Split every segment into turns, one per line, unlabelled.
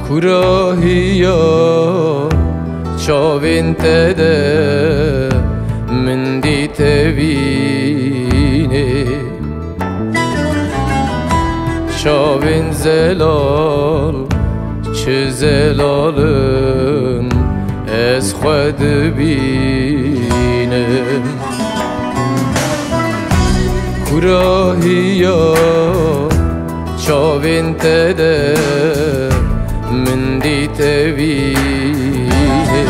کراهیا چاوین تده من دیت وینه چاوین زلال چه زلالن از خود بینم کراهیا چاوین تده من دیت وینه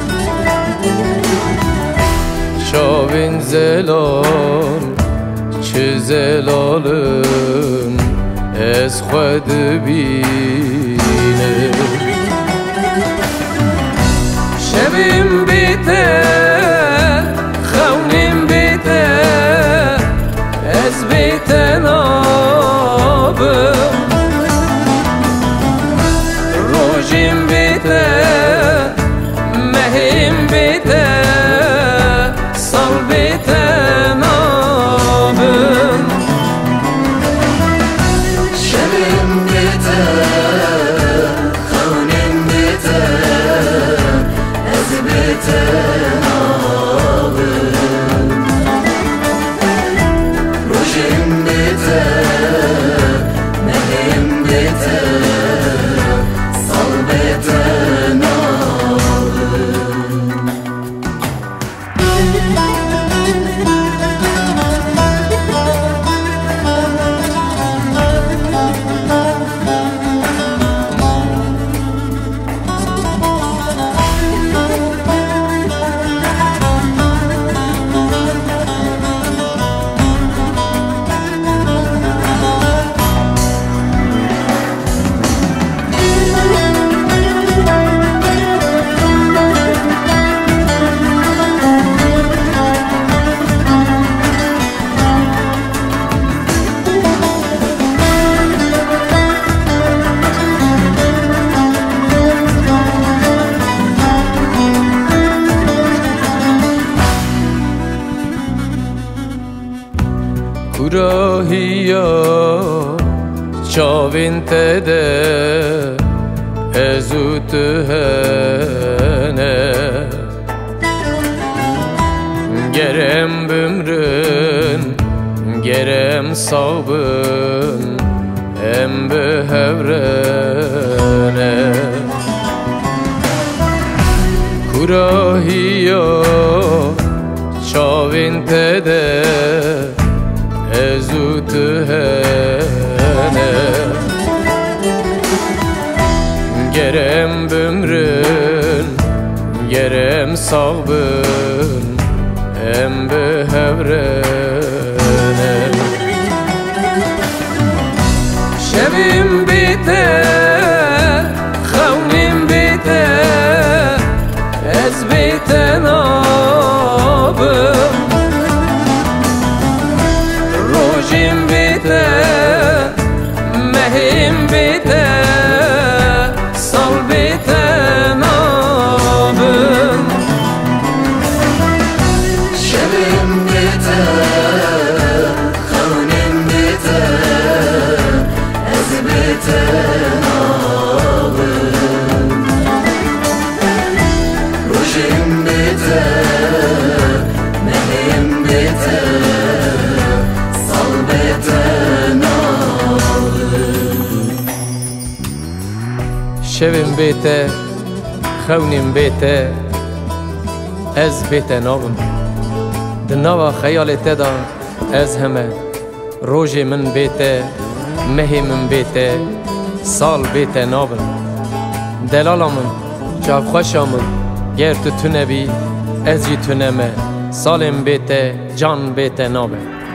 چاوین زلال چه زلالن از خود بینه شبیم بیته خونیم بیته از بیته نابم روژیم بیته مهیم بیته سال بیته نابم
شبیم بیته خونیم بیته از بیته نابم روژیم بیته مهیم بیته سال بیته
کراهیا چاوین تده ازو تهنه گرم بمرن گرم صابن ام به هورنه کراهیا چاوین تده ازو تهنه گرم بمرن گرم صابن ام به هورنه شبیم بیته خونیم بیته از بیته نابم روژیم بیته مهیم بیته سال بیته نابم
شبیم بیته خونیم بیته از بیته نابم روژیم بیته مهیم بیته
شبیم بیته خونیم بیته از بیته نابم دنوا خیال تدا از همه روژی من بیته مهی من بیته سال بیته نابم دلالا من جاب خوشا من گر تو نبی از جی تو نمه سالم بیته جان بیته نابم